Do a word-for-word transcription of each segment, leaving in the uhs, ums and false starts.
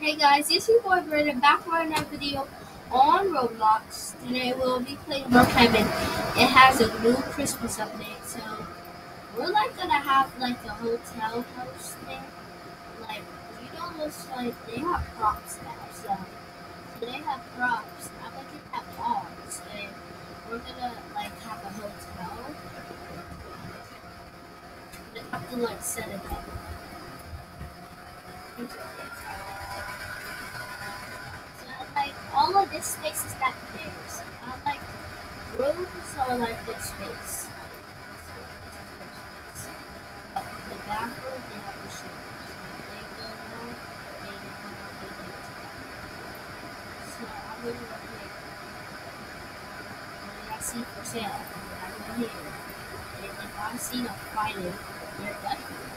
Hey guys, it's your boy Brandon back for another video on Roblox. Today we'll be playing Brookhaven. It has a new Christmas update, so we're like gonna have like a hotel house thing. Like you know those like they have props now, so, so they have props. I'm gonna get that box and we're gonna like have a hotel. We have to like set it up. Like all of this space is that theirs. I like rooms are like this space. The bathroom they have the showers. They go out, they come out, they do it. So I'm gonna go here. And I see for sale. I go here. And if I see them fighting, they're done.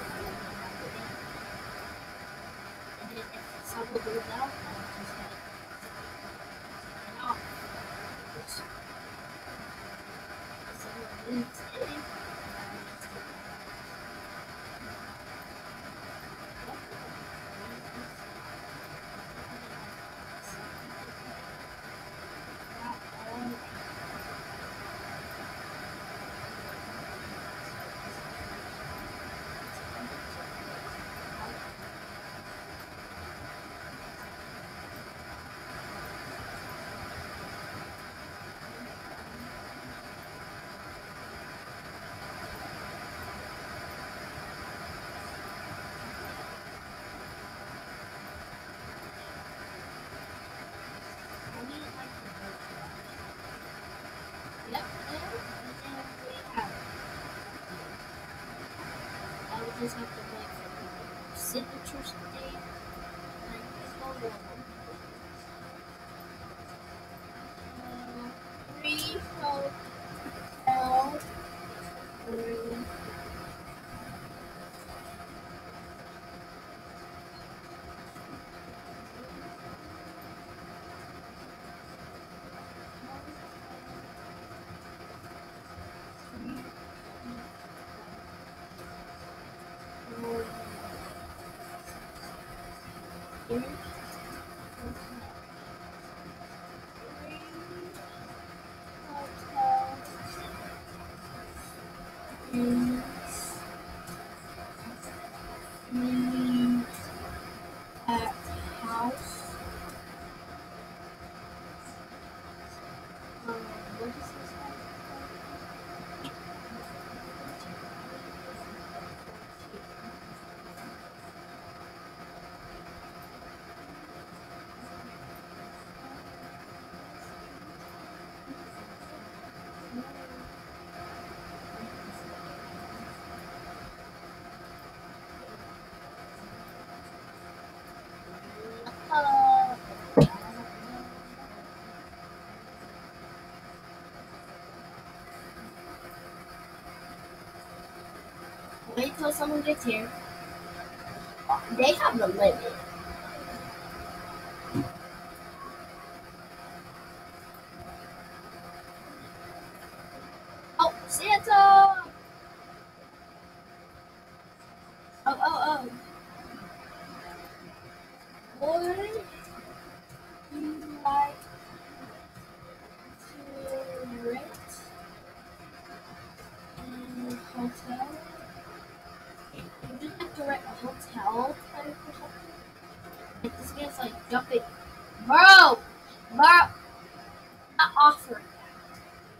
And then if someone moves out, I'm just gonna get off. Someone moves in. Yep, and then we have it. I would just have to wait for the signatures today. Like, let's go over. Uh, three hotel room. Three hotel rooms. Three at house. Um, what is this one? Uh, wait till someone gets here. They have the limit. Oh, Santa! Oh, oh, oh. Would you like to rent a hotel? Would you like to rent a hotel type or something? Like this man's like jumping. Bro! Bro! Not offering that.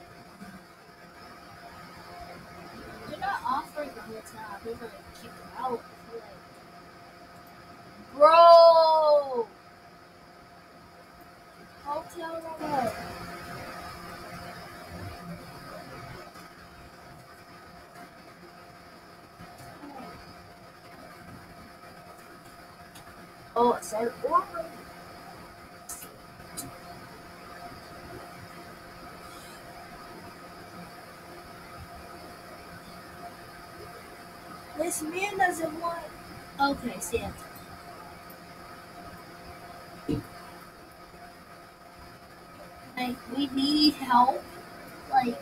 They're not offering the hotel. They're gonna kick him out. Like, bro! Hotel room. Oh, it said order. This man doesn't want. Okay, Santa. Like, we need help. Like,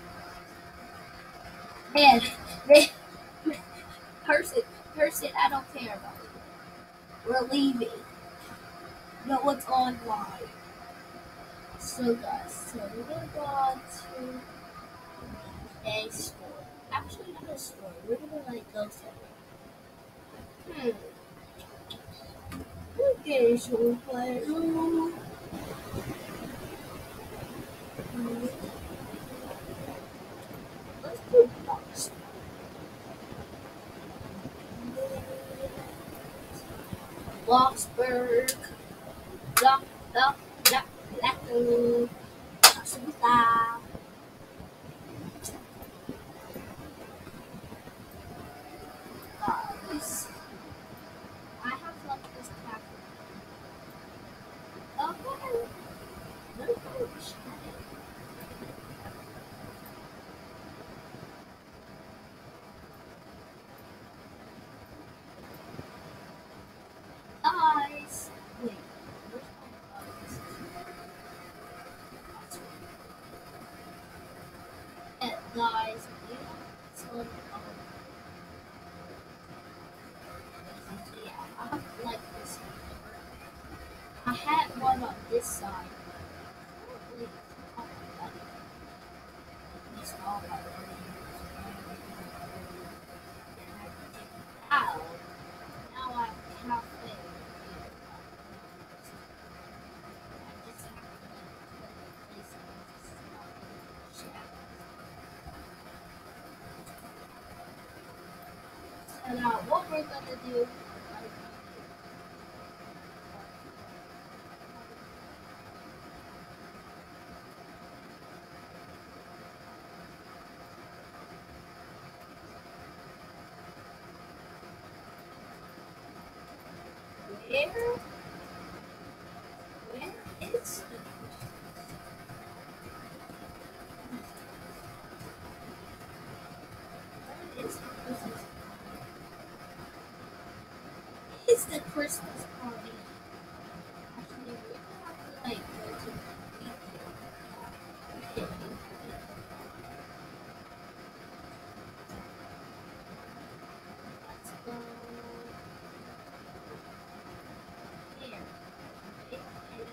man, man, person, person, I don't care about you. We're leaving. No one's online. So guys, so we're gonna go on to a store. Actually, not a store. We're gonna like go somewhere. Hmm. Okay, so we'll play. Ooh. Hmm. Let's do Bloxburg. Bloxburg. Block, block, block, block. Block. Guys, I have left this cafe. Okay. Let me go check it. Guys. Wait. Where's my guys? Yeah, guys, we have some um, so yeah, I have like this. I had one on this side. Wait, oh my god. These all are already out. Now I have a cafe here. I just have to like place it. So now what we're gonna do where where is the where is the Christmas it's the Christmas party. Actually we're gonna have to like go to the weekend. Let's go here. Okay, okay,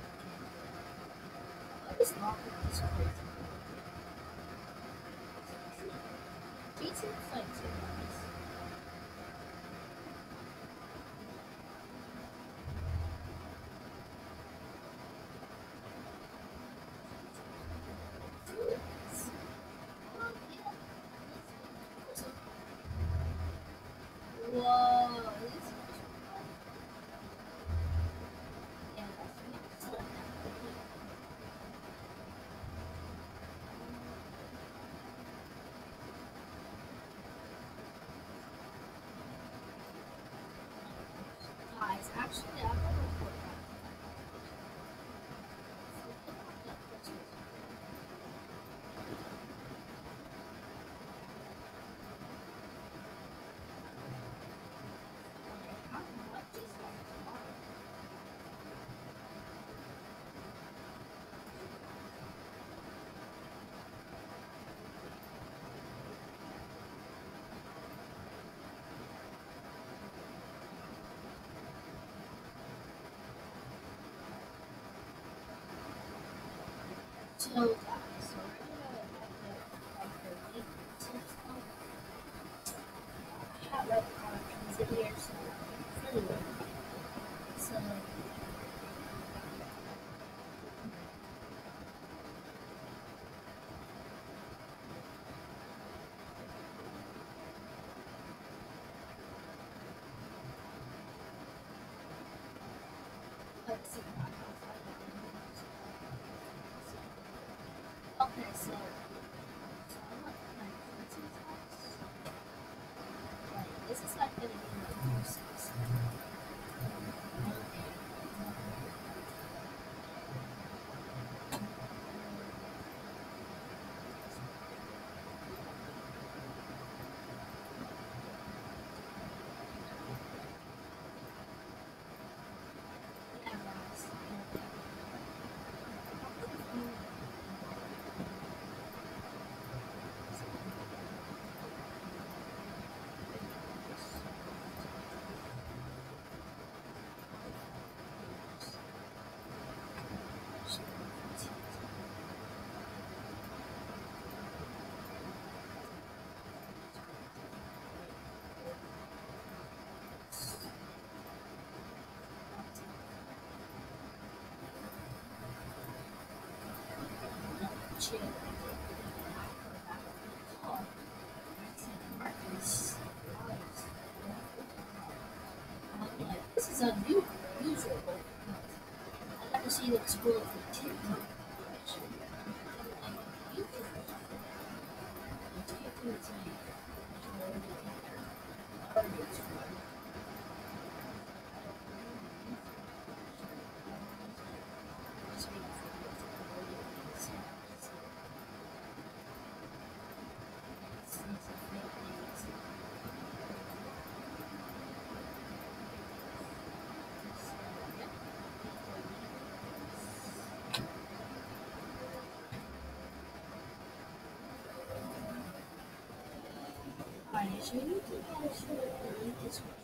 what is wrong with this place? Jesus like so nice. Whoa, this is yeah, that's nice. Guys, actually, I'm gonna report that. How much is that? So, guys, so we're gonna have the like the week tips on. I have like options in here, so anyway, so let's see. Okay, so. So I'm like, like, what's his house? Like, this is like gonna be my house. Yeah, guys. this is unusual. I got to see the explode for TikTok. Alright, so you need to get a shirt and eat this one.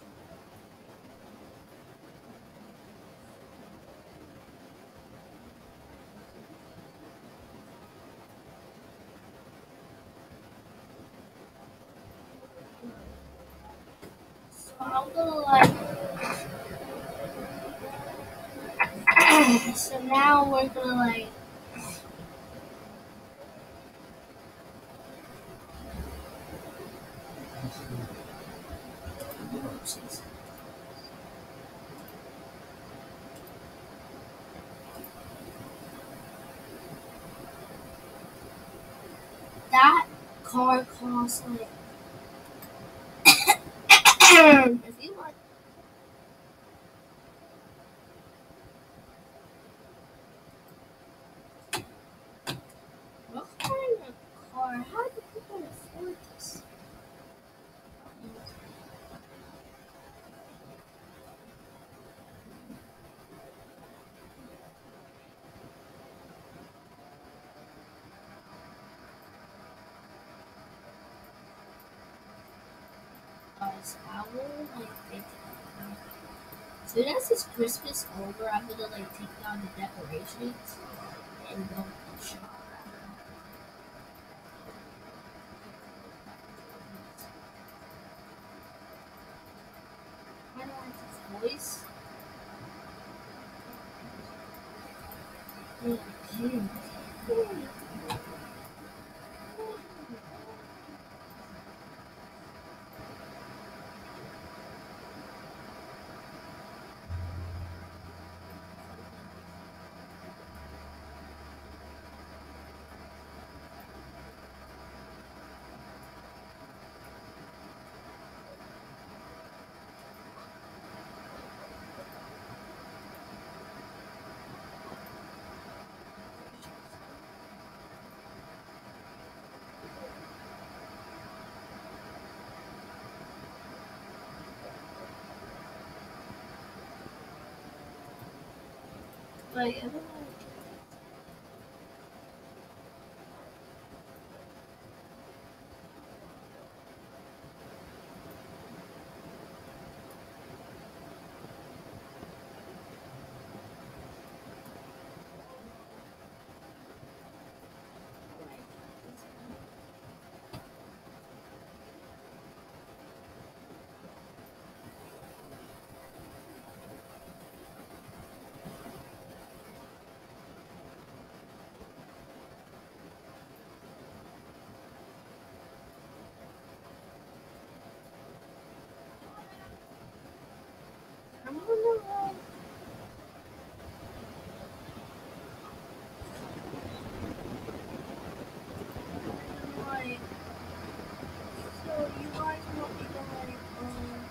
So I'm gonna like so now we're gonna like that car costs like if you want what kind of car? How do people afford this? Guys, I will like think so as this Christmas over, I'm gonna like take down the decorations and go shop. I don't like this voice. Okay. Like, I don't know. I don't know. Like, so you guys want me to like, um,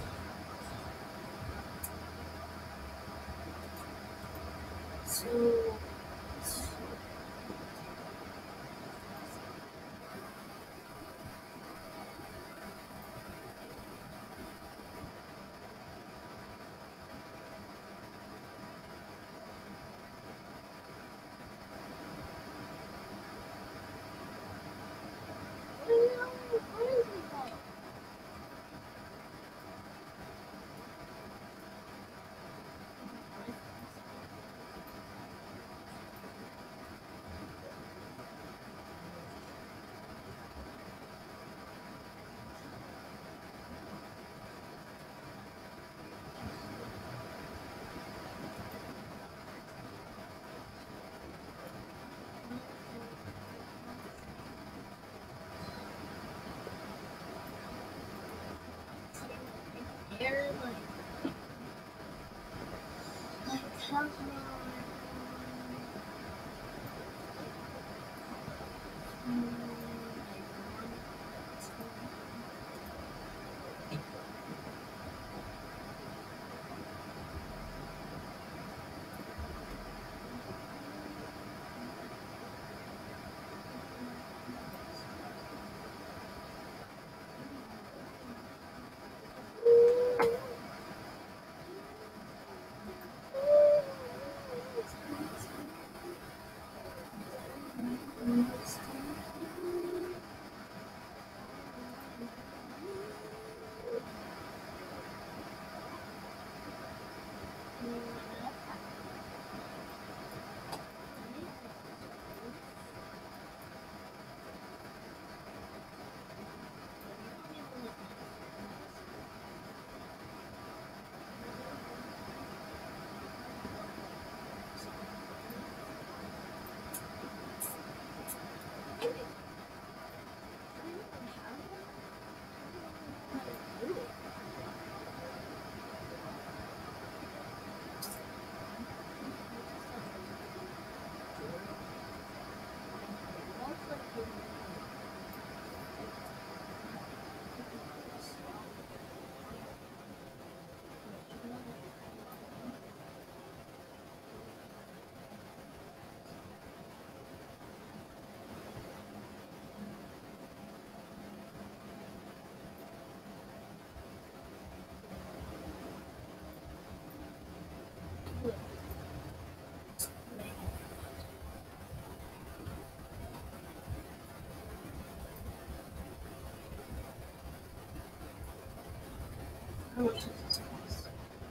so. Air, like, How's how much is this cost?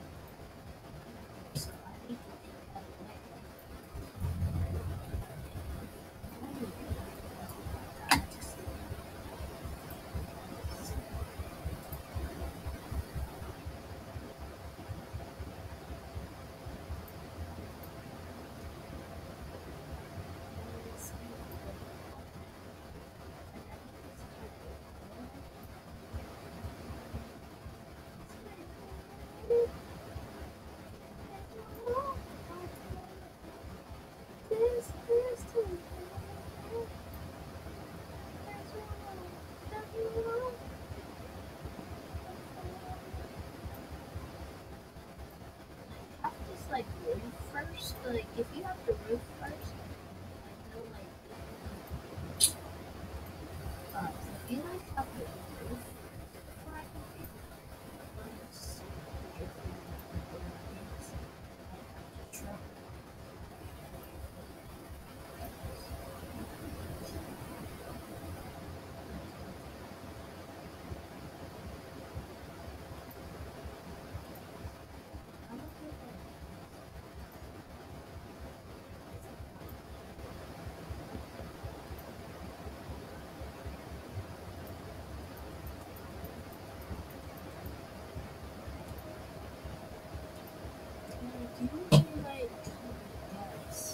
So I need to take that away. Have this like roof first. Like if you have the roof first, like no like uh, if you like have the roof before I can pick this, if you have to try. Do you usually like guys?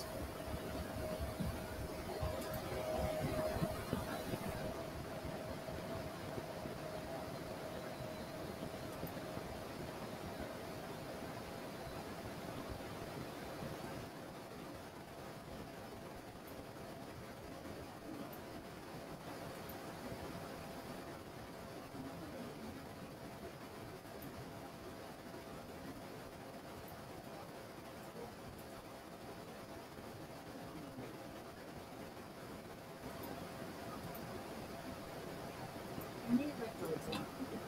I need like a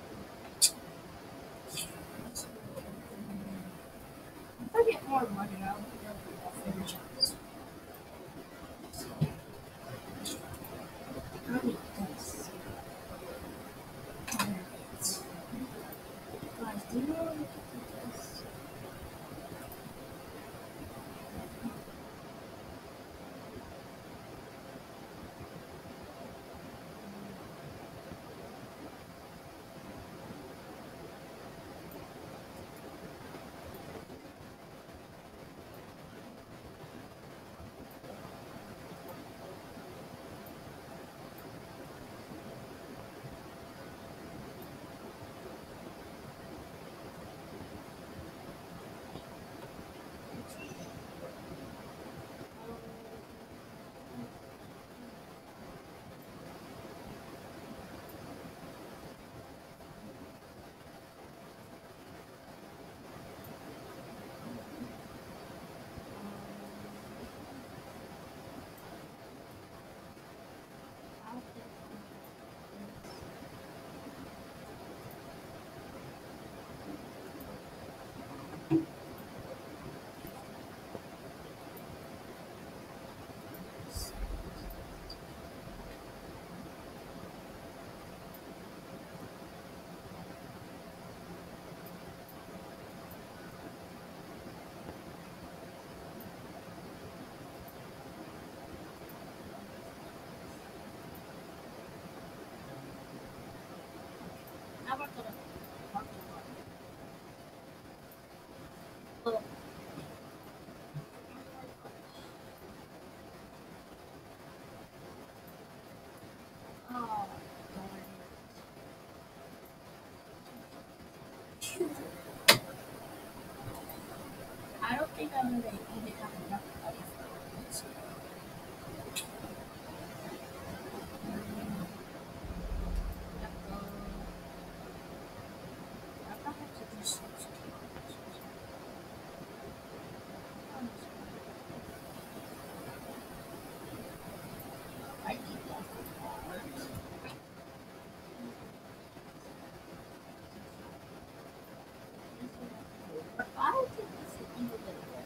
if I get more money, I'll be able to get finish this. I need this. Alright. Guys, do you know what this? I work at a parking lot. Well, oh, darn it. I don't think I'm gonna even have enough money for it. So, um, I might have to do some I need that for I don't think this is even gonna work.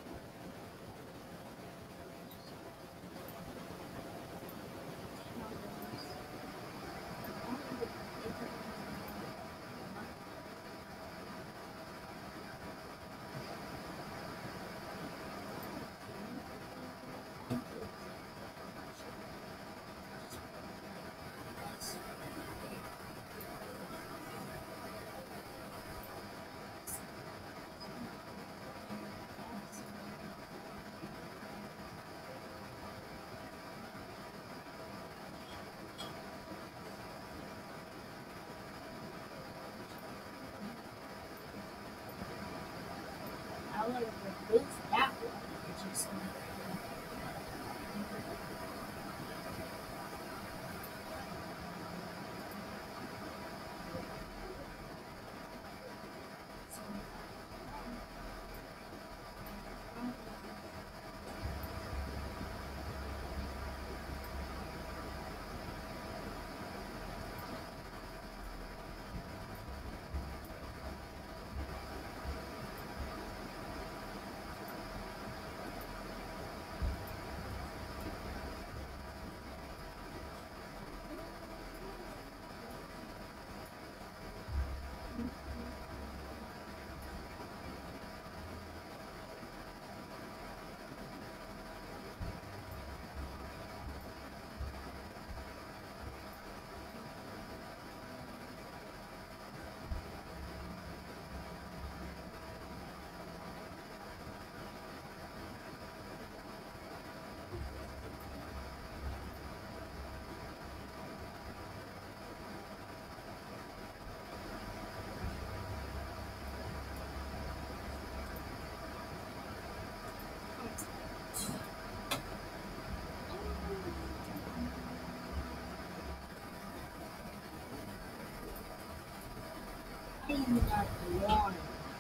I want to remove that one. Which is I do not want.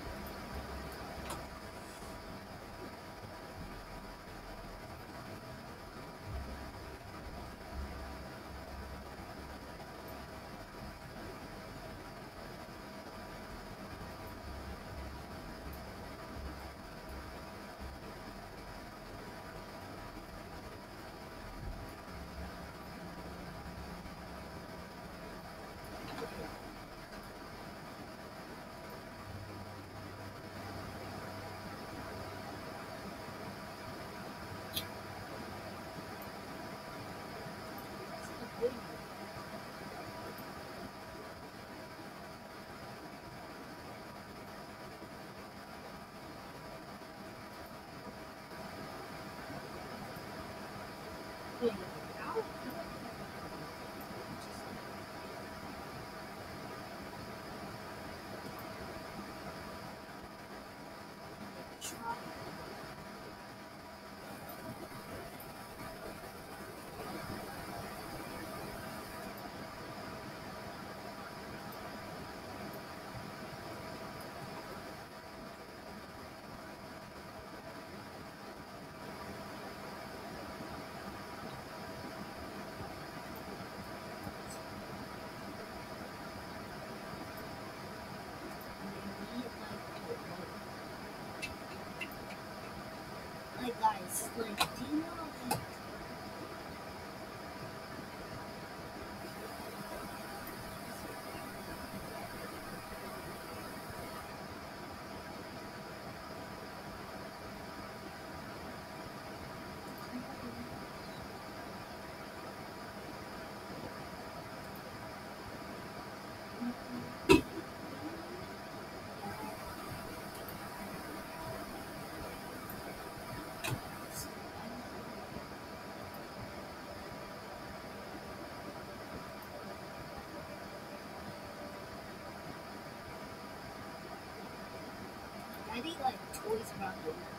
Wait, how? Like guys, like do you know like many like toys around the room.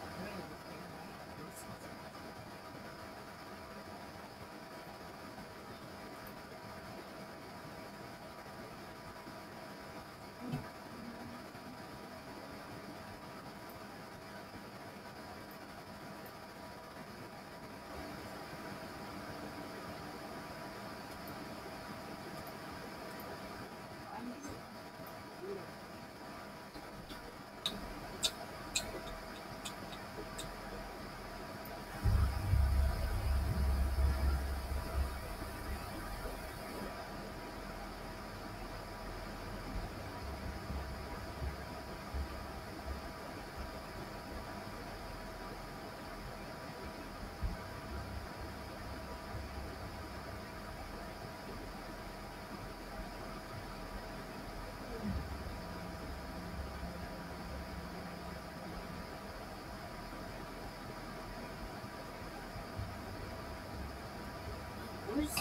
Where's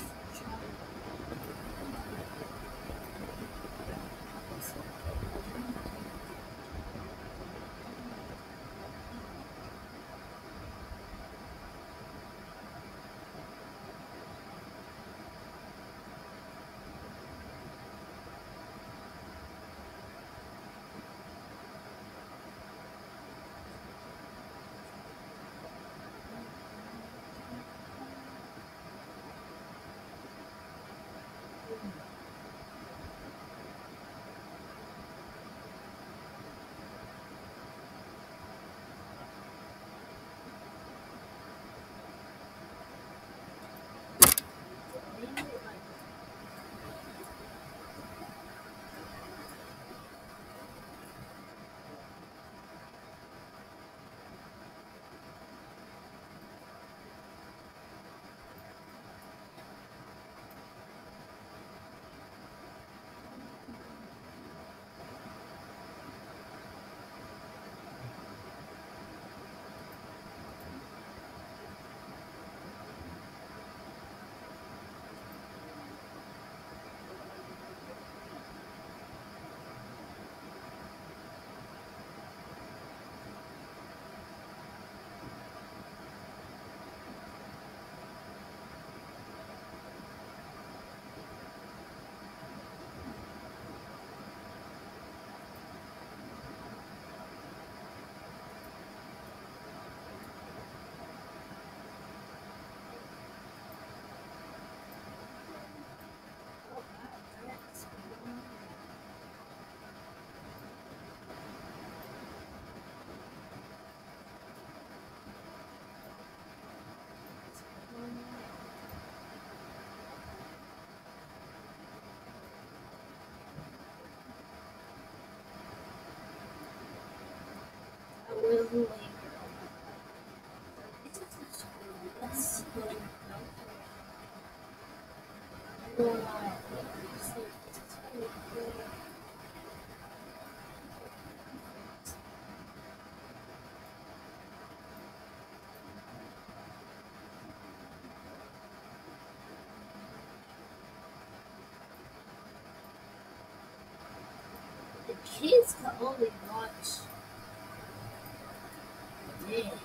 Wait. Let's go. The kids can only watch this.